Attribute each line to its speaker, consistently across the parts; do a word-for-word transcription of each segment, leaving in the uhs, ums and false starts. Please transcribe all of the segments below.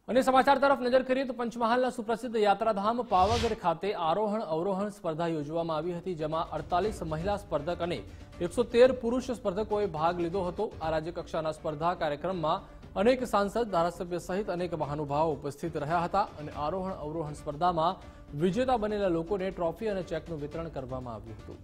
Speaker 1: અને સમાચાર તરફ નજર કરીએ તો પંચમહાલના સુપ્રસિદ્ધ યાત્રાધામ પાવાગઢ ખાતે આરોહણ અવરોહણ સ્પર્ધા યોજવામાં આવી હતી, જેમાં અડતાલીસ મહિલા સ્પર્ધક અને એકસો તેર પુરુષ સ્પર્ધકોએ ભાગ લીધો હતો। આ રાજ્યકક્ષાના સ્પર્ધા કાર્યક્રમમાં અનેક સાંસદ, ધારાસભ્ય સહિત અનેક મહાનુભાવો ઉપસ્થિત રહ્યા હતા અને આરોહણ અવરોહણ સ્પર્ધામાં વિજેતા બનેલા લોકોને ટ્રોફી અને ચેકનું વિતરણ કરવામાં આવ્યું હતું।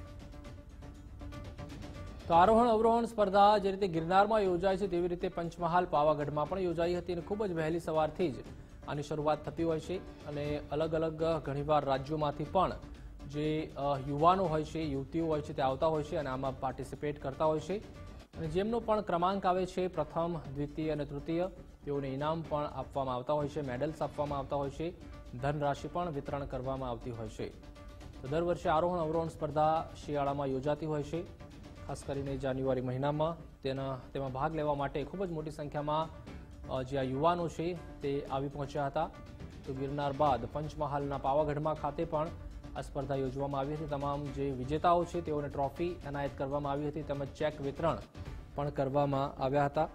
Speaker 1: તો આરોહણ અવરોહણ સ્પર્ધા જે રીતે ગિરનારમાં યોજાય છે તેવી રીતે પંચમહાલ પાવાગઢમાં પણ યોજાઈ હતી અને ખૂબ જ વહેલી સવારથી જ આની શરૂઆત થતી હોય છે અને અલગ અલગ ઘણીવાર રાજ્યોમાંથી પણ જે યુવાનો હોય છે, યુવતીઓ હોય છે તે આવતા હોય છે અને આમાં પાર્ટિસિપેટ કરતા હોય છે અને જેમનો પણ ક્રમાંક આવે છે પ્રથમ, દ્વિતીય અને તૃતીય તેઓને ઇનામ પણ આપવામાં આવતા હોય છે, મેડલ્સ આપવામાં આવતા હોય છે, ધનરાશિ પણ વિતરણ કરવામાં આવતી હોય છે। તો દર વર્ષે આરોહણ અવરોહણ સ્પર્ધા શિયાળામાં યોજાતી હોય છે। ખાસ કરીને જાન્યુઆરી મહિનામાં તેના તેમાં ભાગ લેવા માટે ખૂબ જ મોટી સંખ્યામાં જે આ યુવાનો છે તે આવી પહોંચ્યા હતા। તો ગિરનાર બાદ પંચમહાલના પાવાગઢમાં ખાતે પણ આ સ્પર્ધા યોજવામાં આવી હતી। તમામ જે વિજેતાઓ છે તેઓને ટ્રોફી એનાયત કરવામાં આવી હતી તેમજ ચેક વિતરણ પણ કરવામાં આવ્યા હતા।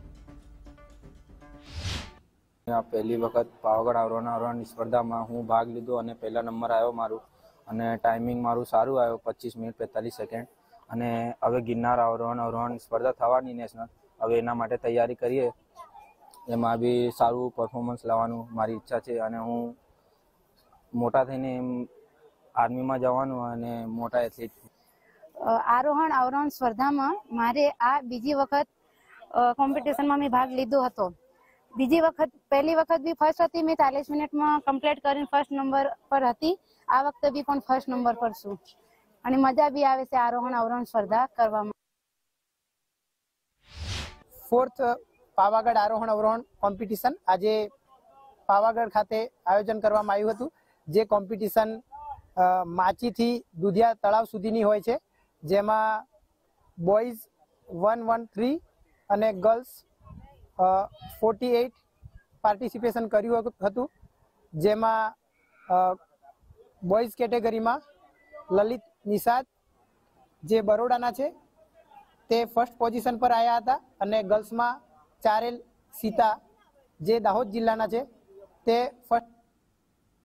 Speaker 2: પહેલી વખત પાવાગઢ આરોહણ અવરોહણ સ્પર્ધામાં હું ભાગ લીધો અને પહેલા નંબર આવ્યો મારું અને ટાઈમિંગ મારું સારું આવ્યો પચીસ મિનિટ પેંતાલીસ સેકન્ડ અને હવે ગિરનાર આરોહણ અવરોહણ સ્પર્ધા થવાની નેશનલ હવે એના માટે તૈયારી કરીએ એમાં બી સારું પરફોર્મન્સ લાવવાનું મારી ઈચ્છા છે અને હું મોટા થઈને એમ આર્મીમાં જવાનું અને મોટા એથ્લીટ।
Speaker 3: આરોહણ અવરોહણ સ્પર્ધામાં મારે આ બીજી વખત કોમ્પિટિશનમાં મેં ભાગ લીધો હતો। બીજી વખત પહેલી વખત બી ફર્સ્ટ હતી, મેં ચાલીસ મિનિટમાં કમ્પ્લીટ કરીને ફર્સ્ટ નંબર પર હતી। આ વખતે બી પણ ફર્સ્ટ નંબર પર છું અને મજા બી આવે છે આરોહણ અવરોહણ સ્પર્ધા કરવામાં।
Speaker 4: ફોર્થ પાવાગઢ આરોહણ અવરોહણ કોમ્પિટિશન આજે પાવાગઢ ખાતે આયોજન કરવામાં આવ્યું હતું। જે કોમ્પિટિશન માચીથી દુધિયા તળાવ સુધીની હોય છે, જેમાં બોયઝ વન વન થ્રી અને ગર્લ્સ ફોર્ટી એઇટ પાર્ટિસિપેશન કર્યું હતું। જેમાં બોયઝ કેટેગરીમાં લલિત નિષાદ જે બરોડાના છે તે ફર્સ્ટ પોઝિશન પર આવ્યા હતા અને ગર્લ્સમાં ચારેલ સીતા જે દાહોદ જિલ્લાના છે તે ફર્સ્ટ